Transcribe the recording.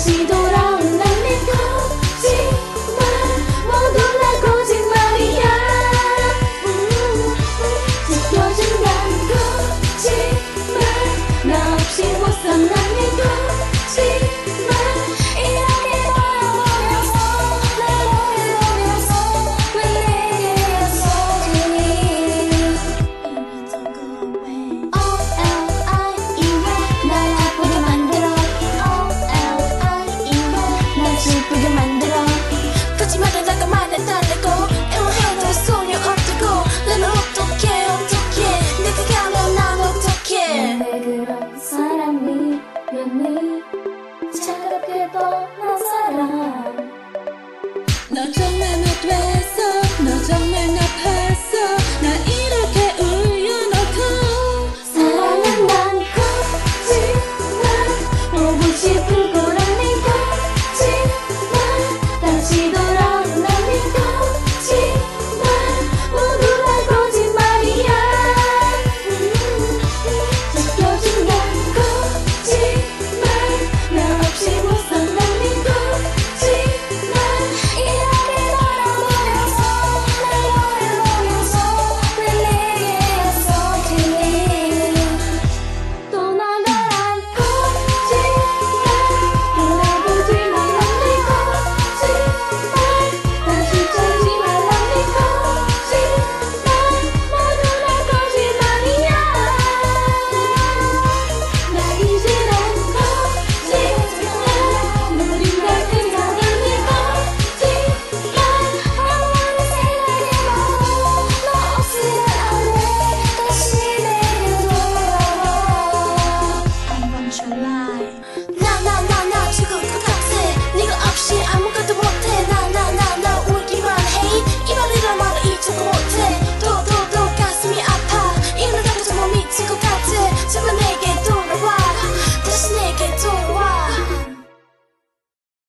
다시 돌아온 날 믿고지만 모두 다 거짓말이야. 지켜준 난 거짓말 나 없이 못 산 난 믿고지만 이렇게 돌아버렸어. 날 버려버렸어. 왜 내게였어. 날 아프게 만들어. 날 슬프게 만들어. 거짓말을 잠깐만에 달래고 애원해도 소용없다고. 난 어떡해 내가 가면 난 어떡해. 왜 그런 사람이었니. 차갑게 떠난 사람. 너 정말